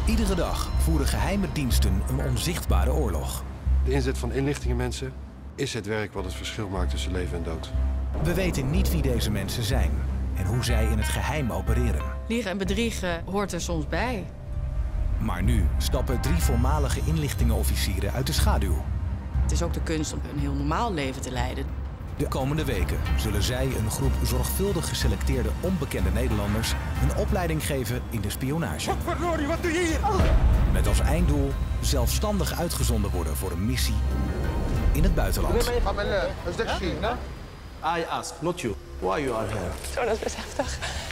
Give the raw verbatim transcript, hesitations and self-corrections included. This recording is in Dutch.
Iedere dag voeren geheime diensten een onzichtbare oorlog. De inzet van inlichtingenmensen is het werk wat het verschil maakt tussen leven en dood. We weten niet wie deze mensen zijn en hoe zij in het geheim opereren. Liegen en bedriegen hoort er soms bij. Maar nu stappen drie voormalige inlichtingenofficieren uit de schaduw. Het is ook de kunst om een heel normaal leven te leiden. De komende weken zullen zij een groep zorgvuldig geselecteerde onbekende Nederlanders een opleiding geven in de spionage. Wat verdorie, wat doe je hier? Oh. Met als einddoel zelfstandig uitgezonden worden voor een missie in het buitenland. I ask, not you. Why you are here? Zo, dat is best heftig.